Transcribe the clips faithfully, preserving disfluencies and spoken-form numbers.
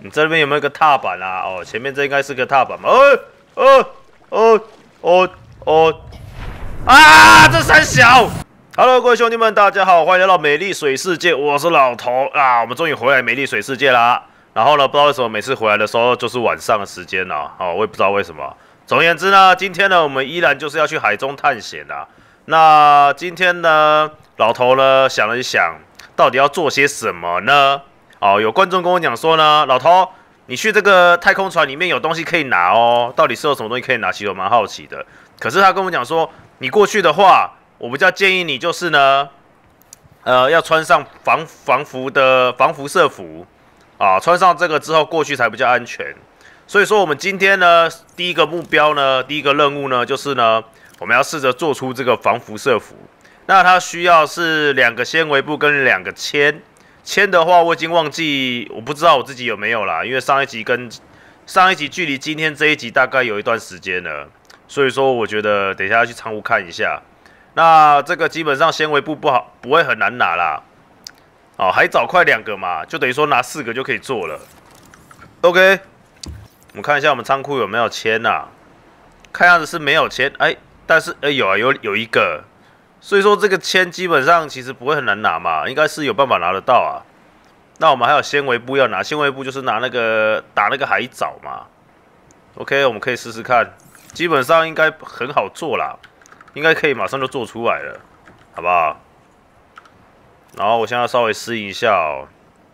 你这边有没有个踏板啊？哦，前面这应该是个踏板嘛。哦哦哦哦哦！啊，这三小 ！Hello， 各位兄弟们，大家好，欢迎来到美丽水世界，我是老头啊。我们终于回来美丽水世界啦。然后呢，不知道为什么每次回来的时候就是晚上的时间啦、啊。哦，我也不知道为什么。总而言之呢，今天呢，我们依然就是要去海中探险啦。那今天呢，老头呢想了一想，到底要做些什么呢？哦，有观众跟我讲说呢，老头，你去这个太空船里面有东西可以拿哦，到底是有什么东西可以拿？其实我蛮好奇的。可是他跟我讲说，你过去的话，我比较建议你就是呢，呃，要穿上防防辐的防辐射服啊，穿上这个之后过去才比较安全。所以说，我们今天呢，第一个目标呢，第一个任务呢，就是呢，我们要试着做出这个防辐射服。那它需要是两个纤维布跟两个铅。铅的话，我已经忘记，我不知道我自己有没有啦，因为上一集跟上一集距离今天这一集大概有一段时间了，所以说我觉得等一下要去仓库看一下。那这个基本上纤维布不好，不会很难拿啦。哦，海藻块两个嘛，就等于说拿四个就可以做了。OK， 我们看一下我们仓库有没有铅啊？看样子是没有铅，哎，但是哎有啊，有有一个。所以说这个铅基本上其实不会很难拿嘛，应该是有办法拿得到啊。那我们还有纤维布要拿，纤维布就是拿那个打那个海藻嘛。OK， 我们可以试试看，基本上应该很好做啦，应该可以马上就做出来了，好不好？然后我现在稍微适应一下哦。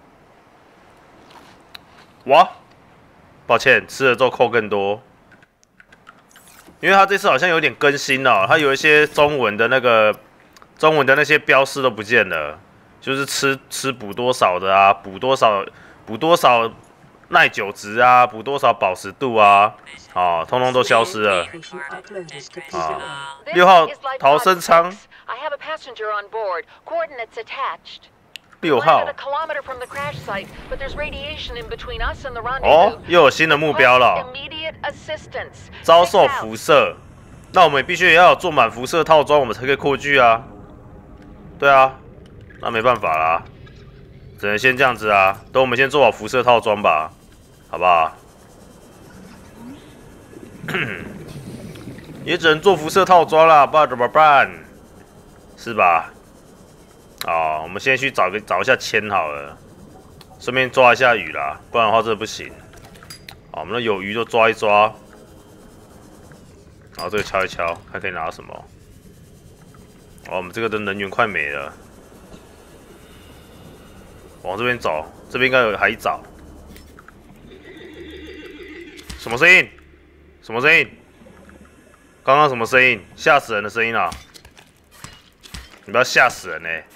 哇，抱歉，吃了之后扣更多。因为它这次好像有点更新哦，它有一些中文的那个中文的那些标示都不见了，就是吃吃补多少的啊，补多少补多少耐久值啊，补多少保湿度啊，啊，通通都消失了。啊，六号逃生舱。六号。哦，又有新的目标了。遭受辐射，那我们必须也要有做满辐射套装，我们才可以扩距啊。对啊，那没办法啦，只能先这样子啊。等我们先做好辐射套装吧，好不好？也只能做辐射套装啦，不然怎么办？是吧？哦，我们先去找个找一下铅好了，顺便抓一下鱼啦，不然的话真的不行。好，我们那有鱼就抓一抓，然后这个敲一敲，看可以拿到什么。哦，我们这个的能源快没了，往这边走，这边应该有海藻。什么声音？什么声音？刚刚什么声音？吓死人的声音啊！你不要吓死人呢、欸！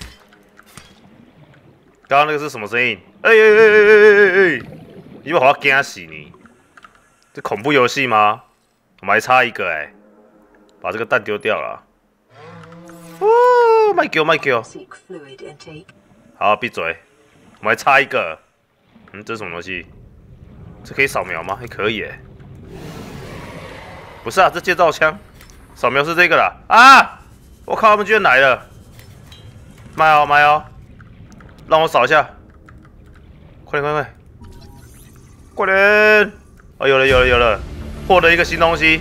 刚刚那个是什么声音？哎哎哎哎哎哎哎！你把我惊死你！这恐怖游戏吗？我们还差一个哎、欸，把这个蛋丢掉了。哦，卖给我卖给我！好，闭嘴！我们还差一个。嗯，这是什么东西？这可以扫描吗？还可以哎、欸。不是啊，这建造枪，扫描是这个啦。啊！我靠，他们居然来了！卖哦卖哦！让我扫一下，快点快点快点！哦，有了有了有了，获得一个新东西。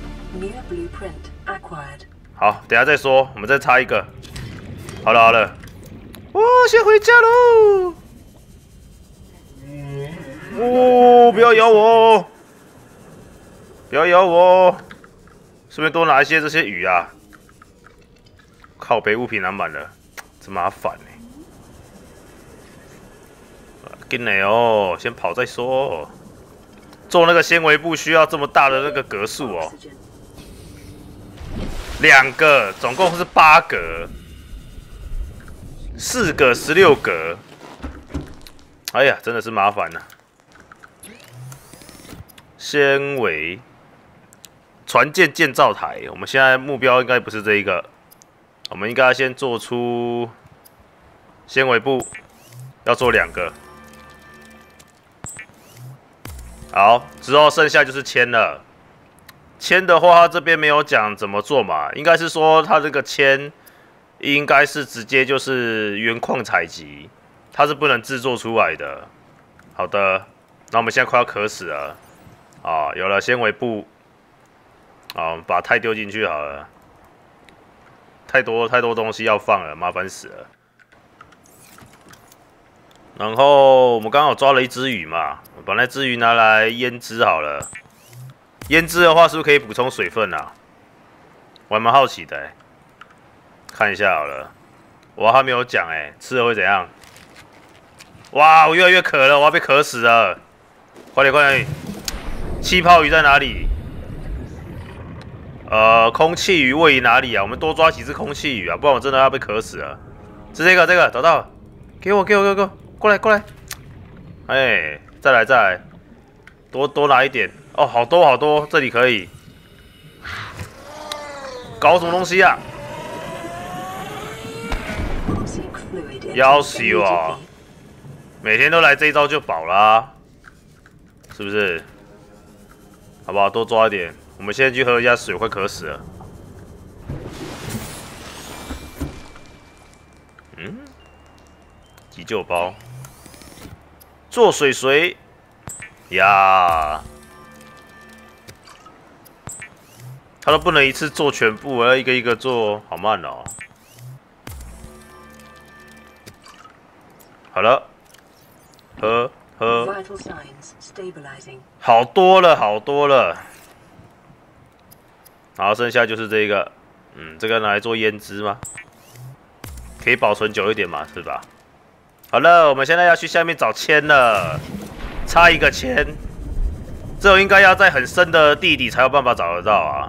好，等一下再说，我们再插一个。好了好了，我先回家喽。哦，不要咬我！不要咬我！顺便多拿一些这些鱼啊。靠北物品拿满了，真麻烦呢、欸。跟你哦，先跑再说。做那个纤维布需要这么大的那个格数哦，两个，总共是八格，四个十六格。哎呀，真的是麻烦呐、啊。纤维船舰建造台，我们现在目标应该不是这一个，我们应该先做出纤维布，要做两个。好，之后剩下就是铅了。铅的话，它这边没有讲怎么做嘛，应该是说它这个铅应该是直接就是原矿采集，它是不能制作出来的。好的， 那我们现在快要渴死了啊！有了纤维布，啊，把钛丢进去好了。太多太多东西要放了，麻烦死了。然后我们刚好抓了一只鱼嘛，我把那只鱼拿来腌制好了。腌制的话是不是可以补充水分啊？我还蛮好奇的、欸，看一下好了。我还没有讲哎、欸，吃了会怎样？哇，我越来越渴了，我要被渴死了！快点快点，气泡鱼在哪里？呃，空气鱼位于哪里啊？我们多抓几只空气鱼啊，不然我真的要被渴死了。是这个这个找到了，给我给我给我给我，过来过来！哎，再来再来，多多拿一点哦，好多好多，这里可以。搞什么东西啊？要死啊！每天都来这一招就饱啦、啊，是不是？好不好？多抓一点。我们现在去喝一下水，快渴死了。嗯，急救包，做水水呀！他都不能一次做全部，我要一个一个做，好慢哦。好了，喝喝，好多了，好多了。然后剩下就是这个，嗯，这个拿来做腌汁吗？可以保存久一点嘛，是吧？好了，我们现在要去下面找铅了，差一个铅，这种应该要在很深的地底才有办法找得到啊。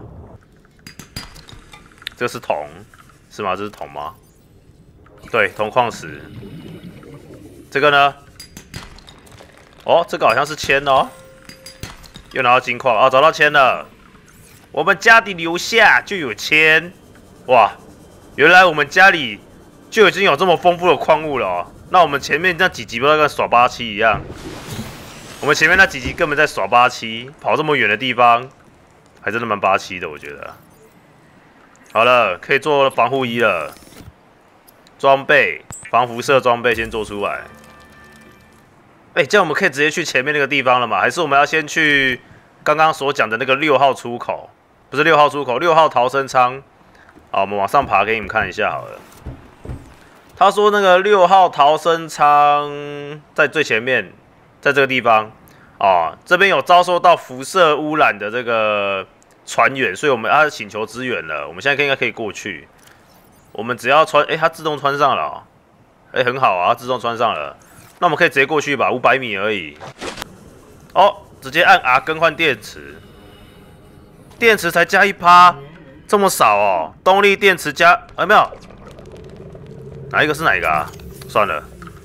这是铜，是吗？这是铜吗？对，铜矿石。这个呢？哦，这个好像是铅哦。又拿到金矿啊、哦，找到铅了。我们家的楼下就有铅，哇！原来我们家里就已经有这么丰富的矿物了哦。那我们前面那几集不知道跟耍八七一样，我们前面那几集根本在耍八七，跑这么远的地方，还真的蛮八七的，我觉得。好了，可以做防护衣了，装备防辐射装备先做出来。哎、欸，这样我们可以直接去前面那个地方了吗？还是我们要先去刚刚所讲的那个六号出口？不是六号出口，六号逃生舱。好，我们往上爬，给你们看一下好了。他说那个六号逃生舱在最前面，在这个地方哦，这边有遭受到辐射污染的这个船员，所以我们要请求支援了。我们现在应该可以过去。我们只要穿，哎、欸，它自动穿上了、哦，哎、欸，很好啊，它自动穿上了。那我们可以直接过去吧，五百米而已。哦，直接按 R 更换电池，电池才加一趴，这么少哦。动力电池加，哎、欸、没有，哪一个是哪一个啊？算了。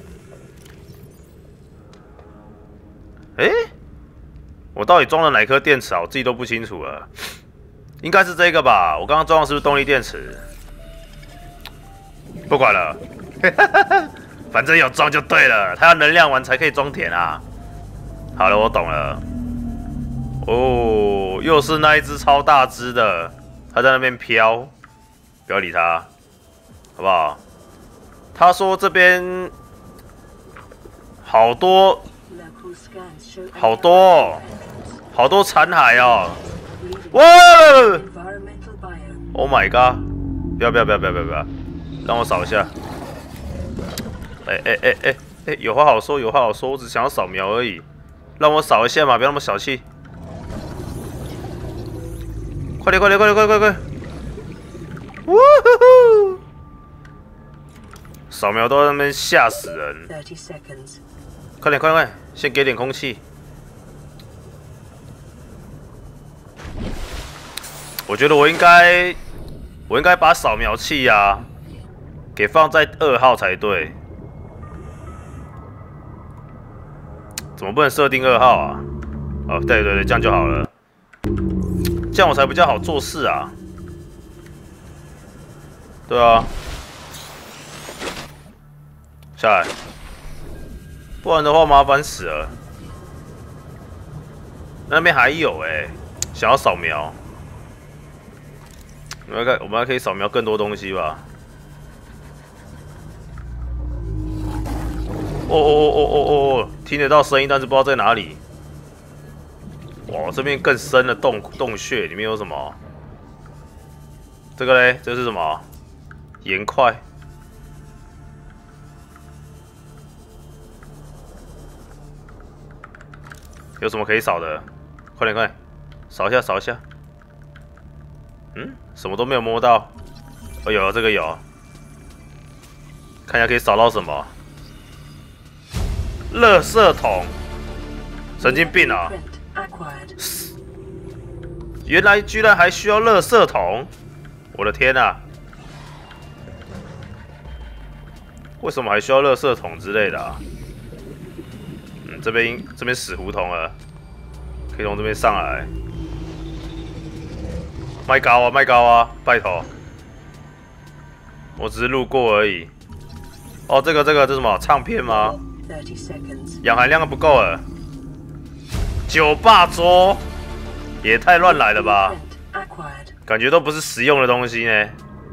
哎、欸，我到底装了哪颗电池啊？我自己都不清楚了。应该是这个吧？我刚刚装的是不是动力电池？不管了，反正有装就对了。它要能量完才可以装填啊。好了，我懂了。哦，又是那一只超大只的，它在那边飘，不要理它，好不好？他说这边好多好多哦，好多残骸哦！哇 ！Oh my god！ 不要不要不要不要不要不要！让我扫一下。哎哎哎哎哎，有话好说有话好说，我只想要扫描而已。让我扫一下嘛，不要那么小气。快点快点快点快点快点！呜呼呼！扫描都在那边吓死人！快点快点快点，先给点空气。我觉得我应该，我应该把扫描器呀、啊、给放在二号才对。怎么不能设定二号啊？哦，对对对，这样就好了，这样我才比较好做事啊。对啊，下来，不然的话麻烦死了。那边还有哎、欸，想要扫描。我们看，我们还可以扫描更多东西吧。哦哦哦哦哦哦！ 听得到声音，但是不知道在哪里。哇，这边更深的洞洞穴，里面有什么？这个嘞，这是什么？盐块。有什么可以扫的？快点快点，扫一下扫一下。嗯，什么都没有摸到。哦，有这个有。看一下可以扫到什么？垃圾桶。神经病啊！原来居然还需要垃圾桶！我的天啊！为什么还需要垃圾桶之类的啊？嗯，这边这边死胡同了，可以从这边上来。卖高啊，卖高啊！拜托，我只是路过而已。哦，这个这个这是什么？唱片吗？氧含量不够了。酒吧桌也太乱来了吧！感觉都不是实用的东西呢。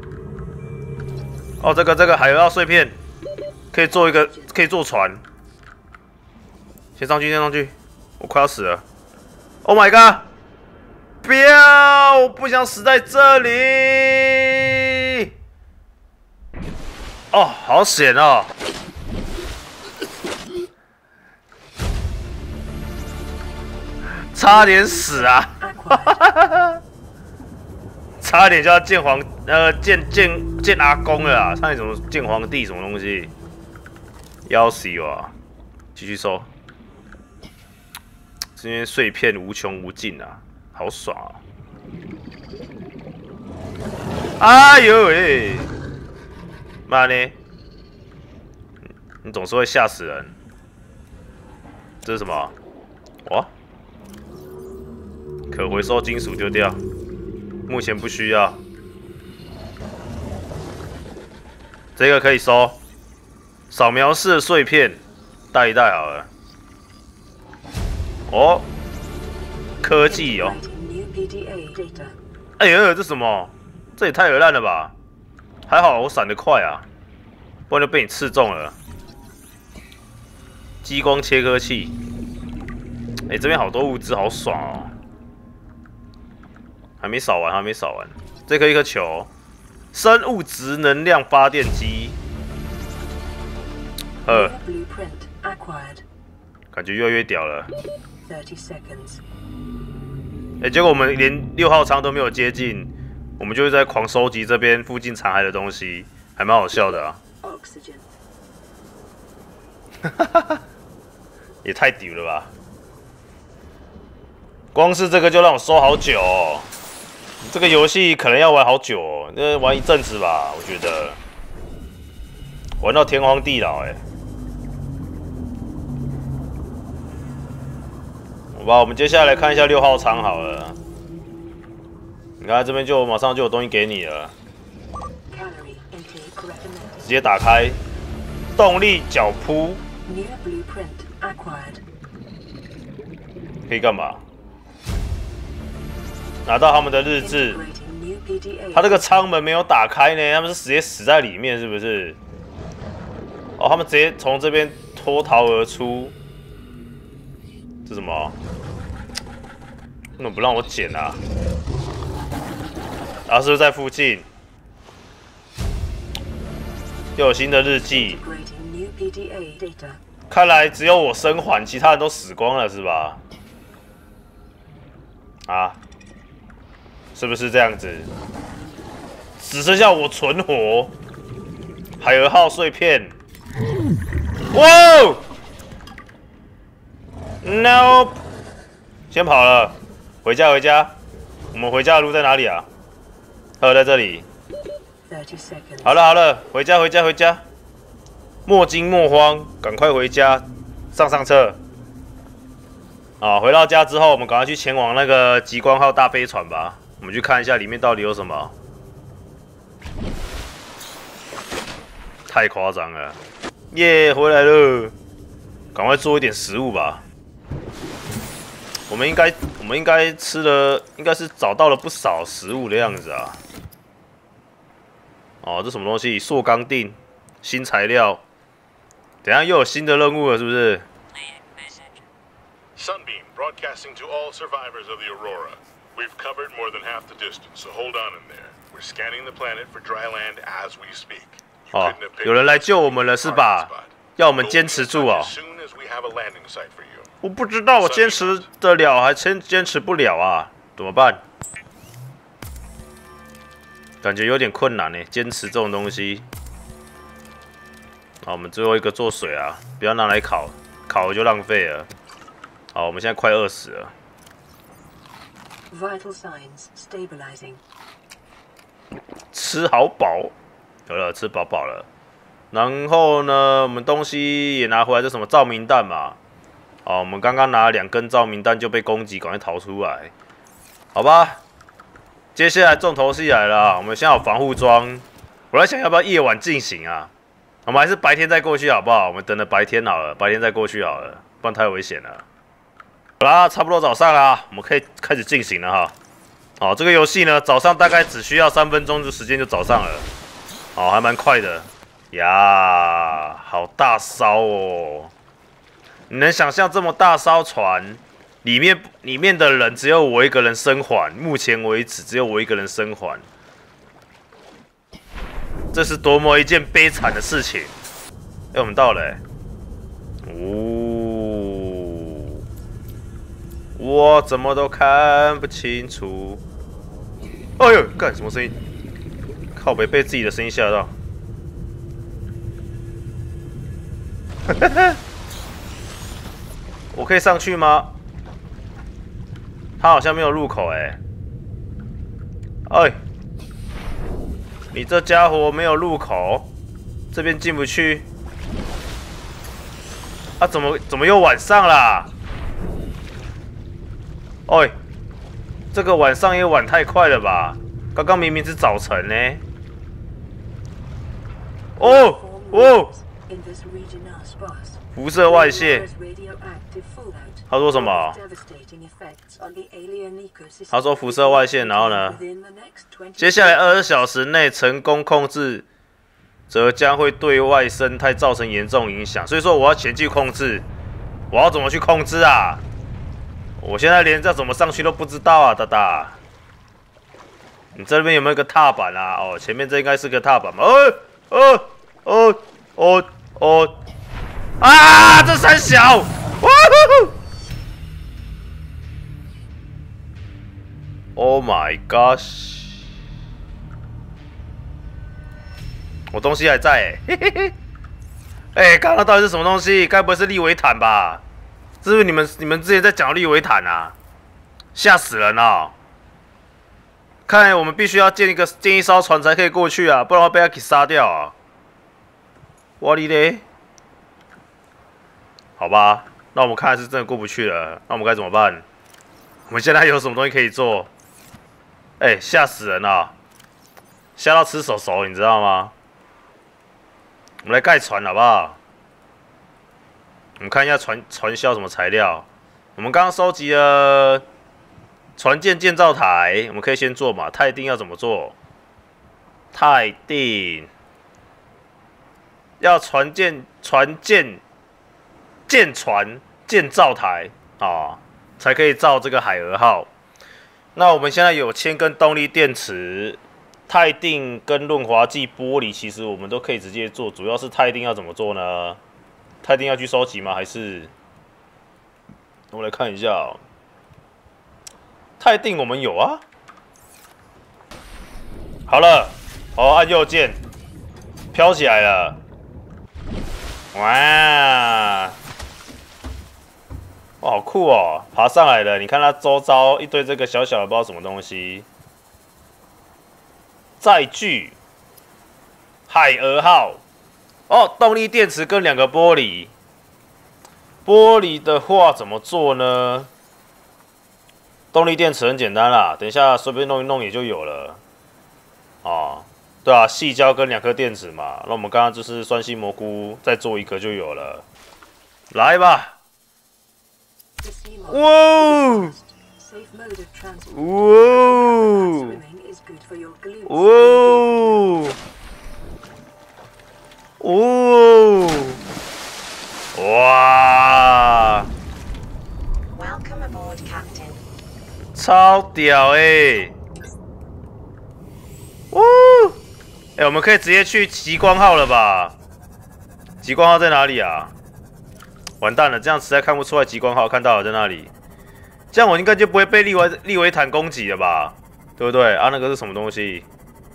哦，这个这个海螺碎片可以做一个，可以坐船。先上去，先上去，我快要死了。Oh my god！ 不要，我不想死在这里。哦，好险哦！差点死啊！差点就要见皇呃见见见阿公了啊！差点什么见皇帝什么东西？要死我啊！继续收，这边碎片无穷无尽啊，好爽啊！哎呦喂！妈呢？你总是会吓死人。这是什么？哇！可回收金属丢掉，目前不需要。这个可以收，扫描式碎片带一带好了。哦，科技哦。哎呀，这什么？这也太恶烂了吧！还好我闪得快啊，不然就被你刺中了。激光切割器，哎，这边好多物资，好爽哦！还没扫完，还没扫完。这颗一颗球，生物质能量发电机。呃，感觉越来越屌了。哎，结果我们连六号舱都没有接近，我们就是在狂收集这边附近残骸的东西，还蛮好笑的啊。哈哈哈，也太屌了吧！光是这个就让我收好久哦。这个游戏可能要玩好久哦，那玩一阵子吧，我觉得玩到天荒地老哎。好吧，我们接下来看一下六号舱好了。你看这边就马上就有东西给你了，直接打开，动力脚扑，可以干嘛？拿到他们的日志，他这个舱门没有打开呢，他们是直接死在里面，是不是？哦，他们直接从这边脱逃而出，这什么？为什么不让我捡啊？然后是不是在附近？又有新的日记，看来只有我生还，其他人都死光了，是吧？啊？是不是这样子？只剩下我存活。海鹅号碎片。哇 ！Nope， 先跑了，回家回家。我们回家的路在哪里啊？还有在这里。好了好了，回家回家回家。莫惊莫慌，赶快回家，上上车。啊，回到家之后，我们赶快去前往那个极光号大飞船吧。我们去看一下里面到底有什么。太夸张了！耶，回来了，赶快做一点食物吧。我们应该，我们应该吃了，应该是找到了不少食物的样子啊。哦，这什么东西？塑钢锭，新材料。等一下又有新的任务了，是不是？ Sunbeam, broadcasting to all survivors of the Aurora. We've covered more than half the distance, so hold on in there. We're scanning the planet for dry land as we speak. 哦，有人来救我们了是吧？要我们坚持住哦。我不知道我坚持得了还坚坚持不了啊，怎么办？感觉有点困难呢，坚持这种东西。好，我们最后一个做水啊，不要拿来烤，烤了就浪费了。好，我们现在快饿死了。 Vital signs stabilizing. 吃好饱，有了，吃饱饱了。然后呢，我们东西也拿回来，这什么照明弹嘛？哦，我们刚刚拿了两根照明弹就被攻击，赶快逃出来。好吧，接下来重头戏来了，我们现在有防护装。我在想要不要夜晚进行啊？我们还是白天再过去好不好？我们等着白天好了，白天再过去好了，不然太危险了。好啦，差不多早上啦，我们可以开始进行了哈。好，这个游戏呢，早上大概只需要三分钟的时间就早上了，好，还蛮快的呀。好大烧哦！你能想象这么大艘船里面里面的人只有我一个人生还？目前为止只有我一个人生还，这是多么一件悲惨的事情！哎，我们到了、欸，哦，我怎么都看不清楚。哎呦，干什么声音？靠北，被自己的声音吓到。我可以上去吗？他好像没有入口哎、欸。哎，你这家伙没有入口，这边进不去。啊，怎么怎么又晚上啦？哎，这个晚上也晚太快了吧？刚刚明明是早晨呢、欸。哦哦，辐射外泄。他说什么？他说辐射外泄，然后呢？接下来二十小时内成功控制，则将会对外生态造成严重影响。所以说我要前去控制，我要怎么去控制啊？我现在连这怎么上去都不知道啊，大大。你这边有没有一个踏板啊？哦，前面这应该是个踏板吧？哦哦哦哦哦！啊，这三小！哇呼 ！Oh my gosh！ 我东西还在哎、欸，嘿嘿嘿！哎、欸，刚刚到底是什么东西？该不会是利维坦吧？是不是你们你们之前在讲利维坦啊？吓死人了！看来我们必须要建一个建一艘船才可以过去啊，不然会被他给杀掉啊！哇哩嘞！好吧，那我们看来是真的过不去了，那我们该怎么办？我们现在有什么东西可以做？哎、欸，吓死人了！吓到吃手手，你知道吗？我们来盖船好不好？我们看一下船船需要什么材料。我们刚刚收集了船舰建造台，我们可以先做嘛。钛锭要怎么做？钛锭要船舰船舰舰船建造台啊、哦，才可以造这个海鹅号。那我们现在有铅跟动力电池。钛锭跟润滑剂玻璃，其实我们都可以直接做，主要是钛锭要怎么做呢？钛锭要去收集吗？还是我们来看一下、哦，钛锭我们有啊。好了，哦，按右键，飘起来了，哇，哇，好酷哦，爬上来了！你看它周遭一堆这个小小的不知道什么东西。载具，海鹅号，哦，动力电池跟两个玻璃。玻璃的话怎么做呢？动力电池很简单啦，等一下随便弄一弄也就有了。哦，对啊，矽胶跟两颗电池嘛，那我们刚刚就是酸性蘑菇，再做一个就有了。来吧！哇！哇！哦哦！哇！ Welcome aboard, Captain. 超屌哎、欸！呜！哎、欸，我们可以直接去极光号了吧？极光号在哪里啊？完蛋了，这样实在看不出来极光号，看到了在那里。这样我应该就不会被利维利维坦攻击了吧？对不对？啊，那个是什么东西？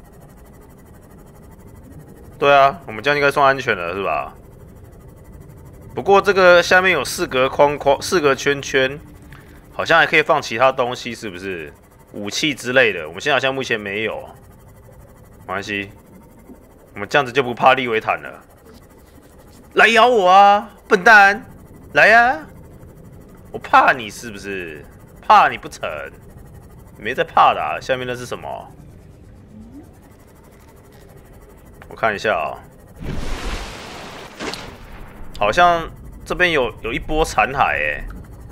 对啊，我们这样应该算安全了，是吧？不过这个下面有四格框框、四格圈圈，好像还可以放其他东西，是不是？武器之类的，我们现在好像目前没有。没关系，我们这样子就不怕利维坦了。来咬我啊，笨蛋！来呀、啊！我怕你是不是？怕你不成？没在怕的、啊。下面那是什么？我看一下啊、哦，好像这边有有一波残骸诶。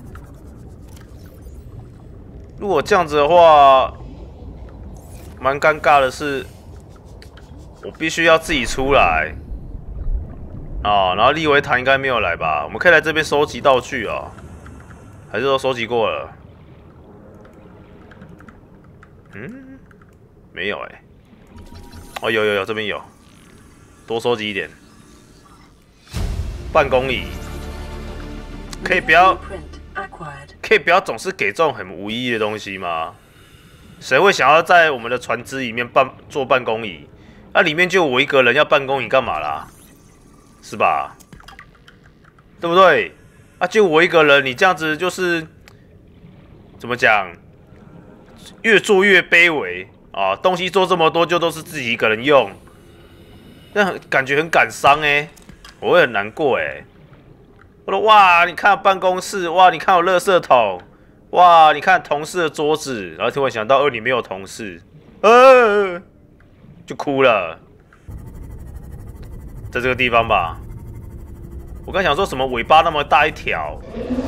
如果这样子的话，蛮尴尬的是，我必须要自己出来啊。然后利维坦应该没有来吧？我们可以来这边收集道具啊，还是都收集过了？嗯，没有哎。哦，有有有，这边有。多收集一点。办公椅，可以不要，可以不要总是给这种很无意义的东西吗？谁会想要在我们的船只里面办做办公椅？那、啊、里面就我一个人，要办公椅干嘛啦？是吧？对不对？啊，就我一个人，你这样子就是怎么讲？越做越卑微啊！东西做这么多，就都是自己一个人用。那感觉很感伤哎、欸，我会很难过哎、欸。我说哇，你看办公室，哇，你看有垃圾桶，哇，你看同事的桌子，然后突然想到，哦，你没有同事，呃，就哭了。在这个地方吧，我刚想说什么尾巴那么大一条，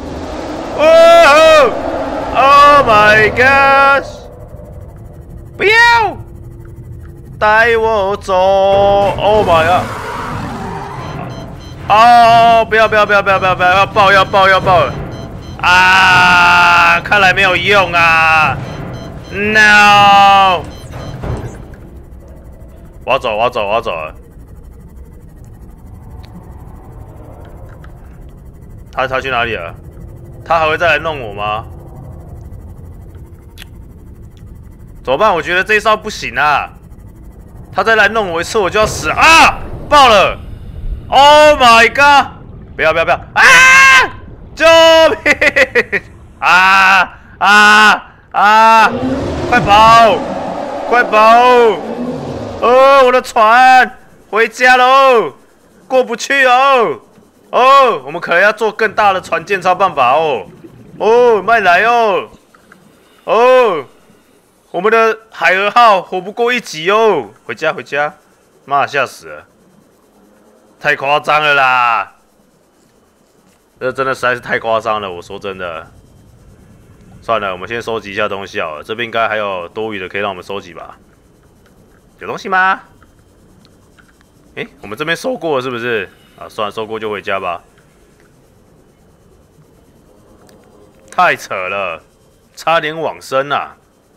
哦 ，Oh my God， 不要！带我走 ！Oh my god！ 哦，不要不要不要不要不要不要！要爆要爆要爆！啊，看来没有用啊 ！No！ 我要走我要走我要走了。他他去哪里了？他还会再来弄我吗？怎么办？我觉得这一招不行啊！他再来弄我一次，我就要死了啊！爆了 ！Oh my god！ 不要不要不要！啊！救命！啊啊啊！快跑！快跑！哦，我的船回家喽！过不去哦！哦，我们可能要做更大的船舰才有办法哦！哦，慢来哦！哦。我们的海鹅号活不过一集哦，回家回家，妈吓死了，太夸张了啦！这真的实在是太夸张了，我说真的。算了，我们先收集一下东西好了，这边应该还有多余的可以让我们收集吧？有东西吗？哎、欸，我们这边收过了是不是？啊，算了，收过就回家吧。太扯了，差点往生啊！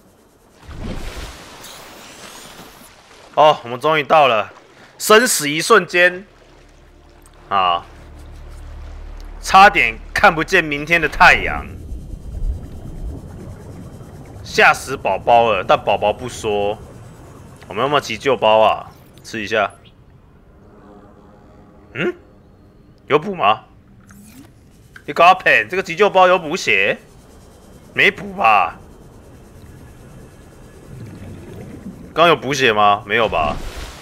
哦，我们终于到了，生死一瞬间，啊，差点看不见明天的太阳，吓死宝宝了。但宝宝不说，我们有没有急救包啊？吃一下。嗯，有补吗？你搞骗，这个急救包有补血？没补吧？刚有补血吗？没有吧？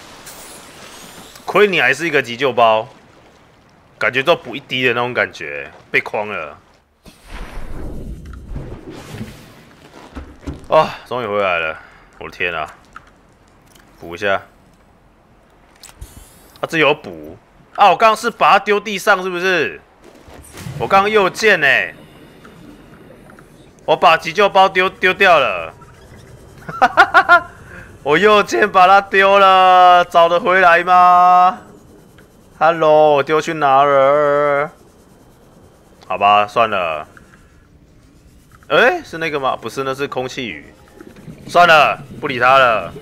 亏你还是一个急救包，感觉都补一滴的那种感觉，被框了。啊，终于回来了！我的天啊！补一下。啊，这有补啊！我刚刚是把它丢地上，是不是？我刚刚右键呢、欸，我把急救包丢丢掉了。哈哈哈哈！我右键把它丢了，找得回来吗 ？Hello， 我丢去哪儿？好吧，算了。 哎、欸，是那个吗？不是，那是空气雨。算了，不理他了。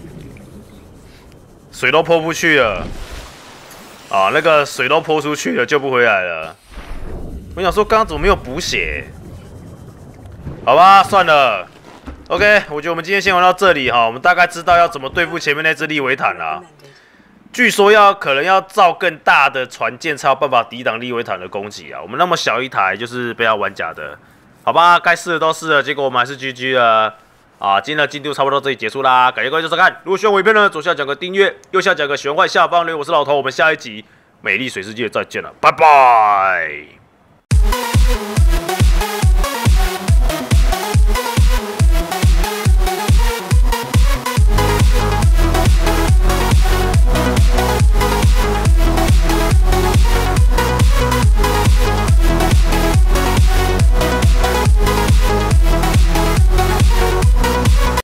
水都泼不去了。啊，那个水都泼出去了，救不回来了。我想说，刚刚怎么没有补血？好吧，算了。OK， 我觉得我们今天先玩到这里哈。我们大概知道要怎么对付前面那只利维坦啦。据说要可能要造更大的船舰才有办法抵挡利维坦的攻击啊。我们那么小一台，就是被他玩假的。好吧，该试的都试了，结果我们还是 G G 了。啊，今天的进度差不多到这里结束啦，感谢各位收看。如果喜欢我影片呢，左下角个订阅，右下角个喜欢坏，下方留言。我是老头，我们下一集美丽水世界再见了，拜拜。